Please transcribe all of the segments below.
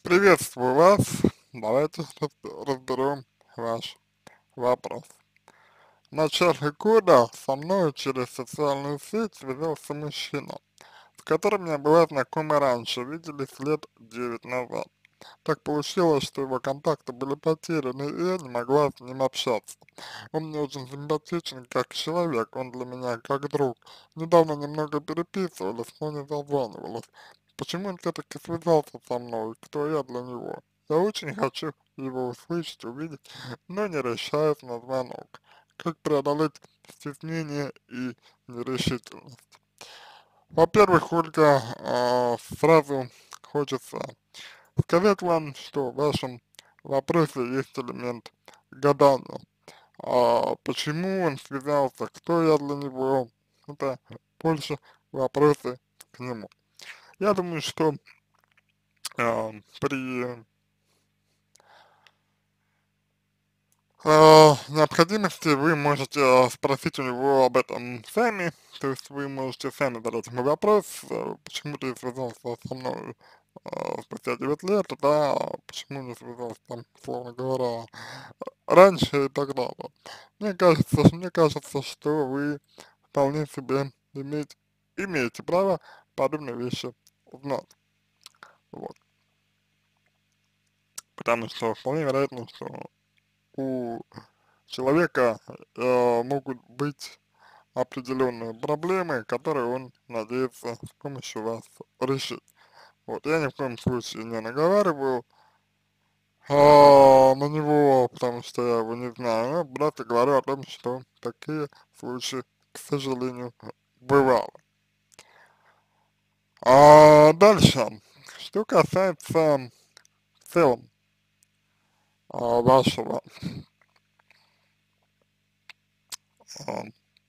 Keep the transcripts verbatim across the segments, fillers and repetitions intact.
Приветствую вас. Давайте раз- разберем ваш вопрос. В начале года со мной через социальную сеть связался мужчина, с которым я была знакома раньше, виделись лет девять назад. Так получилось, что его контакты были потеряны, и я не могла с ним общаться. Он мне очень симпатичен как человек, он для меня как друг. Недавно немного переписывались, но не созванивались. Почему он все-таки связался со мной? Кто я для него? Я очень хочу его услышать, увидеть, но не решаюсь на звонок. Как преодолеть стеснение и нерешительность? Во-первых, Ольга, а, сразу хочется сказать вам, что в вашем вопросе есть элемент гадания. А почему он связался, кто я для него, это больше вопросы к нему. Я думаю, что а, при а, необходимости вы можете а, спросить у него об этом сами, то есть вы можете сами задать ему вопрос, а, почему ты связался со мной а, спустя девять лет, да, а почему не связался там, словно говоря, раньше и так далее. Мне кажется, мне кажется, что вы вполне себе иметь, имеете право подобные вещи узнать, вот, потому что вполне вероятно, что у человека э, могут быть определенные проблемы, которые он надеется с помощью вас решить. Вот, я ни в коем случае не наговариваю а, на него, потому что я его не знаю, я просто говорю о том, что такие случаи, к сожалению, бывало. А дальше, что касается в целом а, вашего а,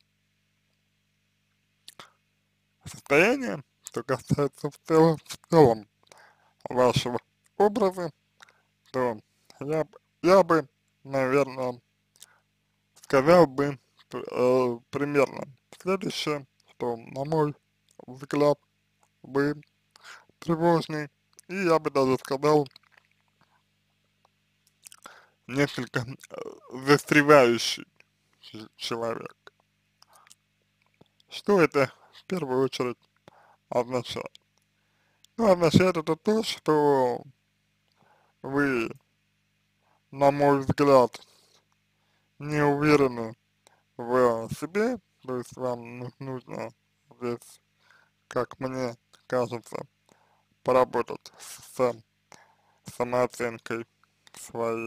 состояния, что касается в целом, в целом вашего образа, то я, б- я бы, наверное, сказал бы э, примерно следующее, что, на мой взгляд, вы тревожный, и я бы даже сказал, несколько э, застревающий ч- человек. Что это в первую очередь означает? Ну, означает это то, что вы, на мой взгляд, не уверены в себе, то есть вам ну- нужно здесь, как мне кажется, поработать с самооценкой своей.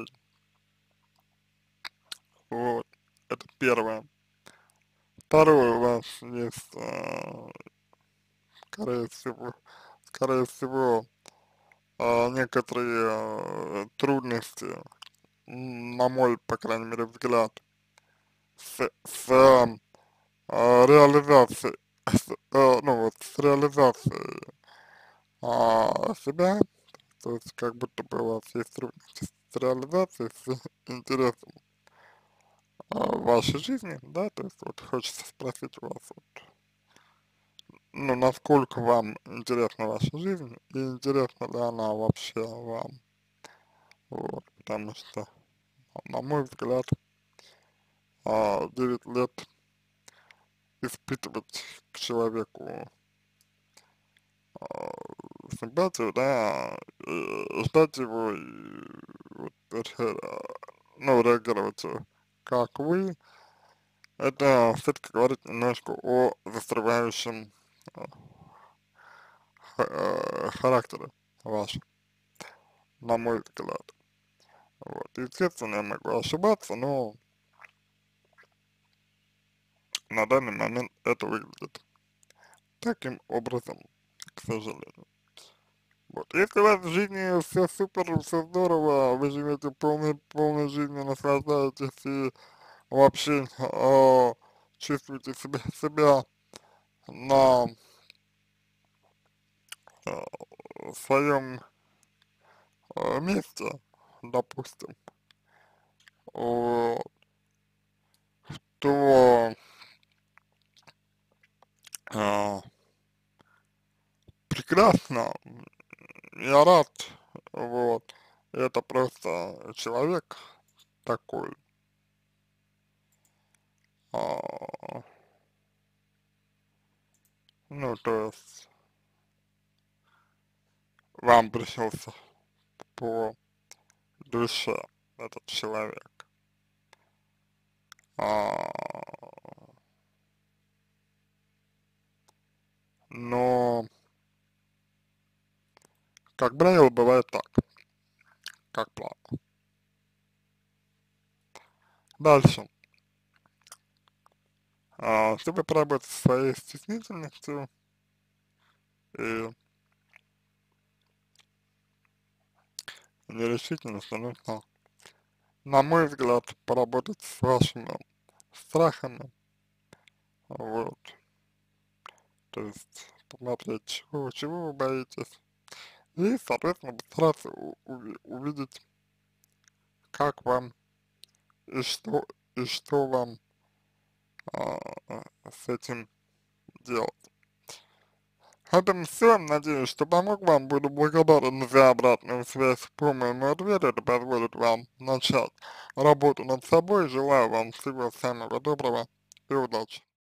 Вот, это первое. Второе, у вас есть, а, скорее всего, скорее всего, а, некоторые а, трудности, м, на мой, по крайней мере, взгляд, с, с а, реализацией, с, а, ну вот, с реализацией а, себя, то есть как будто бы у вас есть трудности с реализацией, с интересом а, в вашей жизни, да, то есть вот хочется спросить у вас, вот, ну, насколько вам интересна ваша жизнь и интересна ли она вообще вам, вот, потому что, на мой взгляд, а, девять лет испытывать к человеку а, симпатию, да, и ждать его и вот, ре- ну, реагировать э, как вы, это все-таки говорит немножко о застревающем э, ха- э, характере вашем, на мой взгляд. Вот. Естественно, я могу ошибаться, но на данный момент это выглядит таким образом, к сожалению. Вот. Если у вас в жизни все супер, все здорово, вы живете полной, полной жизнью, наслаждаетесь и вообще э, чувствуете себя, себя на э, своем э, месте, допустим, вот, то э, прекрасно, я рад вот, это просто человек такой, а, ну, то есть вам пришелся по душе этот человек, а, но, как правило, бывает так, как правило. Дальше, а, чтобы поработать со своей стеснительностью и нерешительностью, нужно, на мой взгляд, поработать с вашими страхами, вот, то есть посмотреть, чего, чего вы боитесь, и, соответственно, постараться у- уви- увидеть, как вам и что, и что вам а, а, с этим делать. На этом все. Надеюсь, что помог вам. Буду благодарен за обратную связь по моему ответу. Это позволит вам начать работу над собой. Желаю вам всего самого доброго и удачи.